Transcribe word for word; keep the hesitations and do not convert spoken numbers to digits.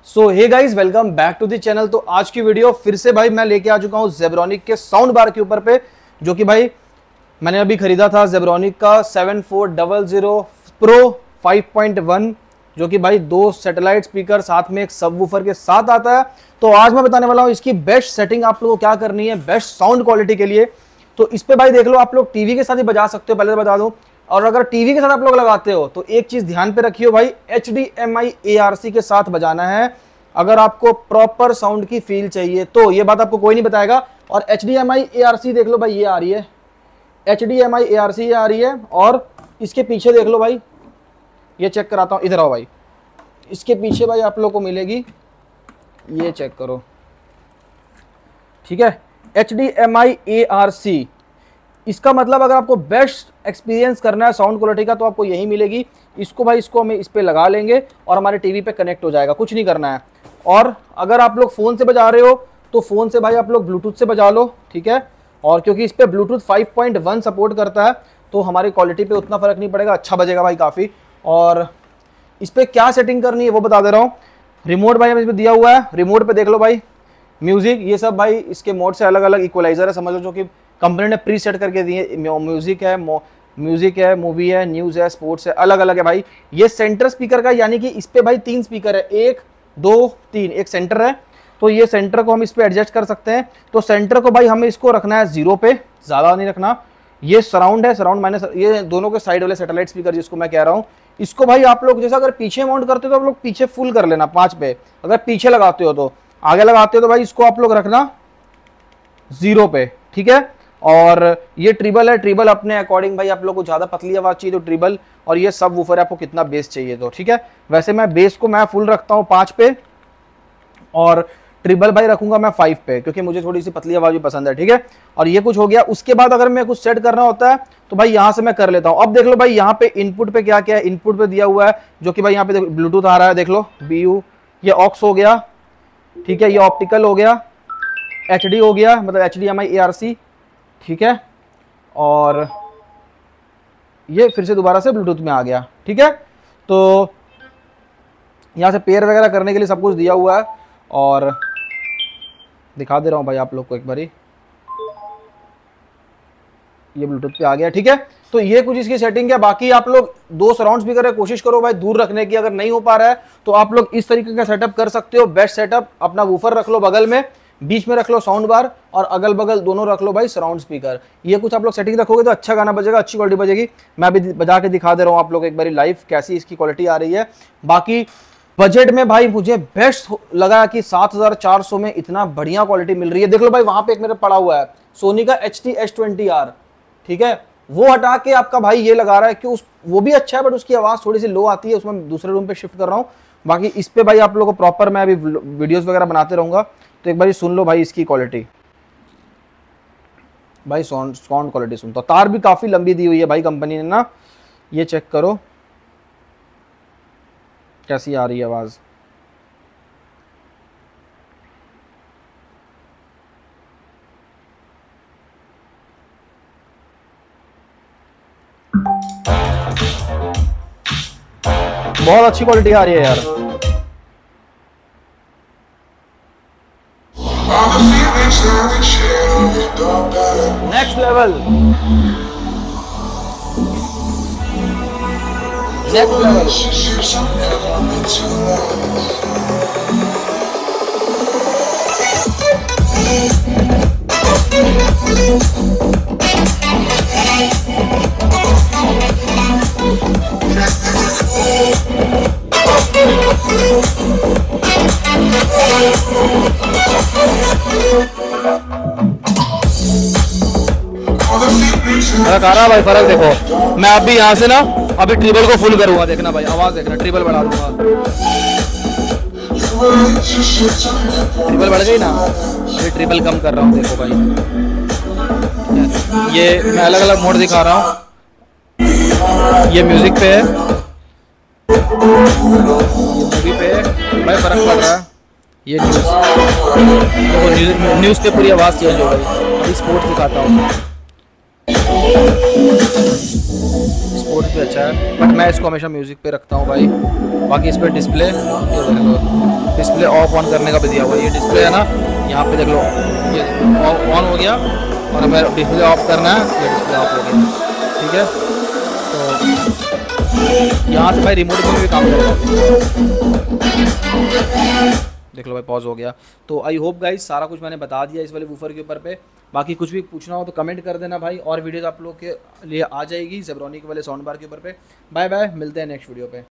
So hey guys, welcome back to the channel. तो आज की वीडियो फिर से भाई मैं लेके आ चुका हूँ जेब्रॉनिक के साउंड बार के ऊपर पे, जो कि भाई मैंने अभी खरीदा था जेब्रॉनिक का seven four double zero pro five point one, जो कि भाई दो सैटेलाइट स्पीकर साथ में एक सबवूफर के साथ आता है। तो आज मैं बताने वाला हूँ इसकी बेस्ट सेटिंग आप लोगों को क्या करनी है बेस्ट साउंड क्वालिटी के लिए। तो इस पे भाई देख लो, आप लोग टीवी के साथ ही बजा सकते हो, पहले तो बता दूं। और अगर टीवी के साथ आप लोग लगाते हो तो एक चीज ध्यान पे रखियो भाई, H D M I A R C के साथ बजाना है अगर आपको प्रॉपर साउंड की फील चाहिए तो। ये बात आपको कोई नहीं बताएगा। और H D M I A R C देख लो भाई, ये आ रही है H D M I A R C, ये आ रही है। और इसके पीछे देख लो भाई, ये चेक कराता हूँ, इधर आओ भाई। इसके पीछे भाई आप लोग को मिलेगी, ये चेक करो, ठीक है, H D M I A R C. इसका मतलब अगर आपको बेस्ट एक्सपीरियंस करना है साउंड क्वालिटी का तो आपको यही मिलेगी। इसको भाई इसको हम इस पे लगा लेंगे और हमारे टीवी पे कनेक्ट हो जाएगा, कुछ नहीं करना है। और अगर आप लोग फ़ोन से बजा रहे हो तो फ़ोन से भाई आप लोग ब्लूटूथ से बजा लो, ठीक है। और क्योंकि इस पर bluetooth five point one support करता है तो हमारी क्वालिटी पे उतना फ़र्क नहीं पड़ेगा, अच्छा बजेगा भाई काफ़ी। और इस पर क्या सेटिंग करनी है वो बता दे रहा हूँ। रिमोट भाई हमें इस पर दिया हुआ है, रिमोट पे देख लो भाई, म्यूज़िक, ये सब भाई इसके मोड से अलग अलग इक्वलाइजर है, समझ लो, जो कि कंपनी ने प्री सेट करके दिए। म्यूजिक है, म्यूजिक है, मूवी है, न्यूज़ है, स्पोर्ट्स है, अलग अलग है भाई। ये सेंटर स्पीकर का, यानी कि इस पे भाई तीन स्पीकर है, एक दो तीन, एक सेंटर है। तो ये सेंटर को हम इस पे एडजस्ट कर सकते हैं। तो सेंटर को भाई हमें इसको रखना है जीरो पे, ज़्यादा नहीं रखना। ये सराउंड है, सराउंड माइनस, ये दोनों के साइड वाले सैटेलाइट स्पीकर जिसको मैं कह रहा हूँ, इसको भाई आप लोग जैसा अगर पीछे माउंट करते हो तो आप लोग पीछे फुल कर लेना पाँच पे, अगर पीछे लगाते हो तो। आगे लगाते हो तो भाई इसको आप लोग रखना जीरो पे, ठीक है। और ये ट्रिबल है, ट्रिबल अपने अकॉर्डिंग भाई आप लोग को ज़्यादा पतली आवाज़ चाहिए तो ट्रिबल, और ये सब वूफर है आपको कितना बेस चाहिए तो, ठीक है। वैसे मैं बेस को मैं फुल रखता हूँ पाँच पे और ट्रिबल भाई रखूंगा मैं फाइव पे, क्योंकि मुझे थोड़ी सी पतली आवाज़ भी पसंद है, ठीक है। और ये कुछ हो गया। उसके बाद अगर मैं कुछ सेट करना होता है तो भाई यहाँ से मैं कर लेता हूँ। अब देख लो भाई यहाँ पे इनपुट पे क्या क्या है, इनपुट पे दिया हुआ है, जो कि भाई यहाँ पे ब्लूटूथ आ रहा है, देख लो बी यू, ये ऑक्स हो गया, ठीक है, ये ऑप्टिकल हो गया, एच डी हो गया, मतलब H D M I A R C, ठीक है। और ये फिर से दोबारा से ब्लूटूथ में आ गया, ठीक है। तो यहाँ से पेयर वगैरह करने के लिए सब कुछ दिया हुआ है और दिखा दे रहा हूँ भाई आप लोग को एक बारी, ये ब्लूटूथ पे आ गया, ठीक है। तो ये कुछ इसकी सेटिंग है। बाकी आप लोग दो सराउंड स्पीकर कोशिश करो भाई दूर रखने की, अगर नहीं हो पा रहा है तो आप लोग इस तरीके का सेटअप कर सकते हो। बेस्ट सेटअप, अपना वूफर रख लो बगल में, बीच में रख लो साउंड बार और अगल बगल दोनों रख लो भाई सराउंड स्पीकर। ये कुछ आप लोग सेटिंग रखोगे तो अच्छा गाना बजेगा, अच्छी क्वालिटी बजेगी। मैं अभी बजा के दिखा दे रहा हूँ आप लोग एक बारी लाइव कैसी इसकी क्वालिटी आ रही है। बाकी बजट में भाई मुझे बेस्ट लगा कि सात हजार चार सौ में इतना बढ़िया क्वालिटी मिल रही है। देख लो भाई वहां पे एक मेरा पड़ा हुआ है सोनी का H T S twenty R, ठीक है, वो हटा के आपका भाई ये लगा रहा है कि उस वो भी अच्छा है बट उसकी आवाज़ थोड़ी सी लो आती है, उसमें दूसरे रूम पे शिफ्ट कर रहा हूँ। बाकी इस पे भाई आप लोगों को प्रॉपर मैं अभी वीडियोस वगैरह बनाते रहूँगा, तो एक बार सुन लो भाई इसकी क्वालिटी। भाई साउंड साउंड क्वालिटी सुनता, तार भी काफ़ी लंबी दी हुई है भाई कंपनी ने ना, ये चेक करो कैसी आ रही है आवाज़। बहुत अच्छी क्वालिटी आ रही है यार। Next level, next level. फर्क आ रहा भाई, फर्क देखो। मैं अभी यहाँ से ना अभी ट्रिबल को फुल करूंगा, देखना भाई आवाज देखना, ट्रिबल बढ़ा दूंगा, ट्रिबल बढ़ गई ना, अभी ट्रिबल कम कर रहा हूँ, देखो भाई। ये मैं अलग अलग मोड दिखा रहा हूँ, ये म्यूजिक पे है, मूवी पे भाई फर्क पड़ रहा है। ये न्यूज़ देखो, न्यूज़ न्यूज़ पे पूरी आवाज़ चेंज हो गई। अभी स्पोर्ट्स दिखाता हूँ, स्पोर्ट्स भी अच्छा है बट मैं इसको हमेशा म्यूजिक पे रखता हूँ भाई। बाकी इस पर डिस्प्ले ये देख लो, डिस्प्ले ऑफ ऑन करने का भी दिया हुआ है। ये डिस्प्ले है ना, यहाँ पे देख लो, ये ऑन हो गया और हमें डिस्प्ले ऑफ करना है, ये डिस्प्ले ऑफ हो गया। ठीक है, तो यहाँ से भाई रिमोट में भी काम करेगा। देख लो भाई पॉज हो गया। तो आई होप गाइस सारा कुछ मैंने बता दिया इस वाले वूफर के ऊपर पे। बाकी कुछ भी पूछना हो तो कमेंट कर देना भाई, और वीडियोस आप लोग के लिए आ जाएगी ज़ेब्रॉनिक वाले साउंड बार के ऊपर पे। बाय बाय, मिलते हैं नेक्स्ट वीडियो पे।